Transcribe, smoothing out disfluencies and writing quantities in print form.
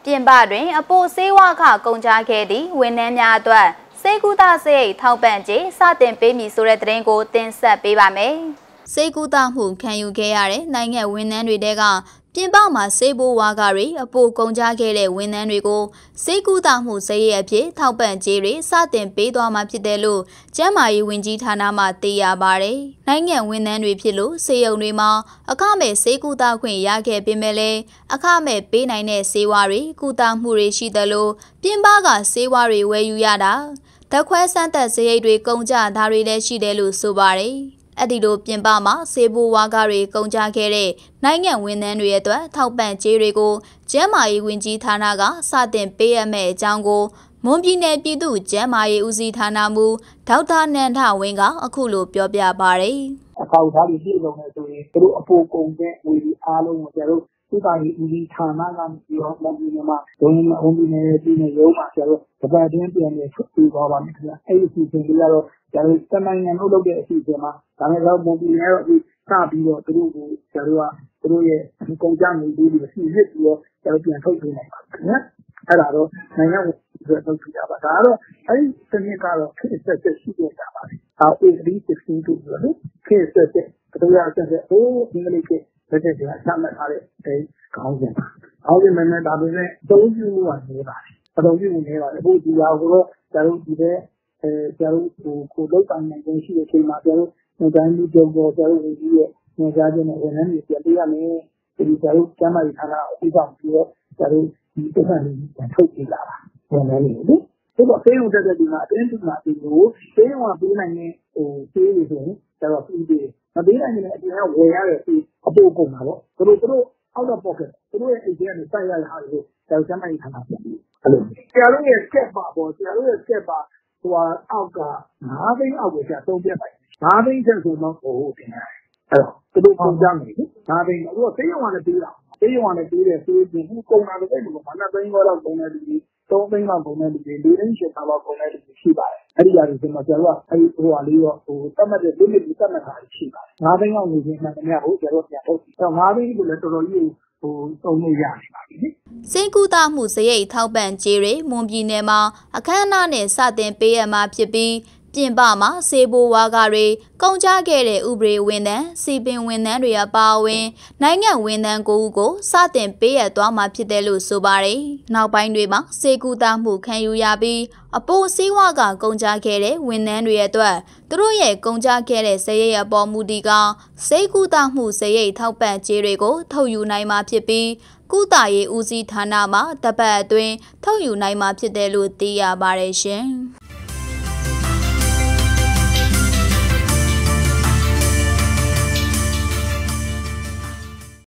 ပြင်ပတွင်အပိုဆေးဝါးခကုန်ကြခဲ့သည့်ဝန်ထမ်းများအတွက်စေကူတာစရိတ်ထောက်ပံ့ကြေးစတင်ပေးမည်ဆိုတဲ့သတင်းကိုတင်ဆက်ပေးပါမယ်။စေကူတာမှုခံယူခဲ့ရတဲ့နိုင်ငံဝန်ထမ်းတွေတဲကပြင်ပမှာစေဘိုးဝါကတွေအပိုကုန်ကြခဲ့တဲ့ဝန်ထမ်းတွေကိုစေကူတာမှုစရိတ်အဖြစ်ထောက်ပံ့ကြေးတွေစတင်ပေးသွားမှာဖြစ်တယ်လို့ကျန်းမာရေးဝန်ကြီးဌာနမှသိရပါတယ်။နိုင်ငံဝန်ထမ်းတွေဖြစ်လို့စေယုံတွေမှာအခမဲ့စေကူတာခွင့်ရခဲ့ပေမဲ့လည်းအခမဲ့ပေးနိုင်တဲ့စေဝါတွေကူတာမှုတွေရှိတယ်လို့ပြင်ပကစေဝါတွေဝယ်ယူရတာဓာတ်ခွဲစမ်းသပ်စရိတ်တွေကုန်ကြတာတွေလည်းရှိတယ်လို့ဆိုပါတယ်။အဲ့ဒီလိုပြင်ပမှာစေဘိုးဝါကတွေကုန်ကြခဲ့တဲ့နိုင်ငံဝန်ထမ်းတွေအတွက်ထောက်ပံ့ကြေးတွေကိုကျန်းမာရေးဝန်ကြီးဌာနကစတင်ပေးရမယ့်အကြောင်းကိုမွန်ပြည်နယ်ပြည်သူ့ကျန်းမာရေးဦးစီးဌာနမှဒေါက်တာနန္ဒဝင်းကအခုလိုပြောပြပါတယ်။အကောက်ထားပြီးပြည်လုံးနဲ့ဆိုရင်သူတို့အပိုကုန်တဲ့ဝေဒီအားလုံးကိုကျတော့ဒီတိုင်းဦးစီးဌာနကနေပြီးတော့မွန်ပြည်နယ်မှာဒုံပြည်နယ်ပြည်နယ်ရုံးမှာကျတော့တပတ်တွင်းပြန်နေထုတ်ပြီးသွားပါမယ်ခင်ဗျ။အဲ့ဒီအစီအစဉ်တွေကတော့ကျတော့တနိုင်ငံလုံးလုပ်တဲ့အစီအစဉ်မှာဒါနဲ့တော့မွန်ပြည်နယ်တော့ဒီစပြီးတော့သူတို့ကိုကျတော့သူတို့ရဲ့ကုန်ကြနေပြီးတော့စီစစ်ပြီးတော့ကျတော့ပြန်ထုတ်ပေးနိုင်ပါခင်ဗျ။အဲ့ဒါတော့နိုင်ငံ့အတွက်ထုတ်ပြပါဒါတော့အဲ့ဒီစနစ်ကတော့ခေတ်ဆက်ဆက်ရှိနေတာပါပဲ။အော်AD16တို့ဆိုတော့ခေတ်ဆက်ဆက်တို့ရဆက်ဆက်အင်္ဂလိပ်ခေတ်လက်ထက်ကစမှတ်ထားတဲ့ခေါင်းစဉ်ပါ။ခေါင်းစဉ်နဲ့ဒါပေမဲ့သုံးပြုမှုကနေပါတယ်။အသုံးပြုမှုနေပါတယ်။အခုဒီဟာကိုတော့ကျတို့ဒီတဲ့ကျတို့ကိုလောက်တိုင်းနိုင်ရှိတဲ့အချိန်မှာကျတို့ညတိုင်းလူကြောကျတို့ဝင်ကြီးရဲ့ညကြားခြင်းနဲ့ဝန်ထမ်းတွေပြန်ပေးရမယ်။ဒီကျတို့ကျမ်းမာရေးဌာနအပြီးဆောင်ပြီးတော့ကျတို့ဒီတစ်ခါလေးပြန်ထုတ်ပြလာတာဝန်ထမ်းတွေလေ။ဒီတော့ဖေးုံတက်တဲ့ဒီမှာအတင်းတူမှာဒီကိုဖေးုံကပေးနိုင်တဲ့ဖေးတွေဆိုရင်ကျတော့ပြီးတယ်။မပေးနိုင်ရင်အပြင်ကဝယ်ရတဲ့ဖေးအပိုးကုန်တာပေါ့။သူတို့ out of pocket သူတို့ရဲ့အိတ်ထဲကနေစိုက်ရတဲ့ဟာတွေကိုကျတော့ကျမ်းမာရေးဌာနပြန်ပြီးအဲ့လိုဆရာတို့ရဲ့ step ပါပေါ့ဆရာတို့ရဲ့ step ပါဟိုအောက်က9သိန်းအောက်ကိုကျသုံးပြတ်ပိုင်9သိန်းချက်ဆိုတော့ဟိုတင်ရတယ်အဲ့တော့သူတို့ပုံကြမယ်လေ9သိန်းအခုဆေးရုံကလည်းပေးတာဆေးရုံကလည်းပေးတယ်ဆေးပြင်ခုကုန်တာလည်းအဲ့လိုဘာ2သိန်းလောက်ကုန်တဲ့လူတွေ3သိန်းလောက်ကုန်တဲ့လူတွေ4သိန်း8လောက်ကုန်တဲ့လူတွေရှိပါတယ်အဲ့ဒီຢာတွေဆိုတော့ကျတော့အဲ့ဒီဟိုဟာလေးတော့ဟိုတတ်မှတ်တဲ့ limit တတ်မှတ်တာရှိပါတယ်9သိန်းလောက်နေခြင်းမှန်တယ်များဟိုကျတော့ပြန်ထုတ်အဲ့တော့9သိန်းကိုလည်းတော်တော်ကြီးဟိုသုံးလို့ရနေပါပြီ။စေကူတာမှုစရိတ်ထောက်ပံ့ကြေးတွေမွန်ပြည်နယ်မှာအခမ်းအနားနဲ့စတင်ပေးရမှာဖြစ်ပြီးပြင်ပမှာစေဘိုးဝါကတွေကုန်ကြခဲ့တဲ့ဥပဒေဝန်ထမ်းစီပင်ဝန်ထမ်းတွေအပါအဝင်နိုင်ငံဝန်ထမ်း9ဦးကိုစတင်ပေးရသွားမှာဖြစ်တယ်လို့ဆိုပါတယ်။နောက်ပိုင်းတွေမှာစေကူတာမှုခံယူရပြီးအပိုစည်းဝါကကုန်ကြခဲ့တဲ့ဝန်ထမ်းတွေအတွက်သူတို့ရဲ့ကုန်ကြခဲ့တဲ့စရိတ်အပေါ်မူတည်ကစေကူတာမှုစရိတ်ထောက်ပံ့ကြေးတွေကိုထုတ်ယူနိုင်မှာဖြစ်ပြီးကုသရေးဦးစီးဌာနမှတပတ်အတွင်းထုတ်ယူနိုင်မှာဖြစ်တယ်လို့သိရပါတယ်ရှင်။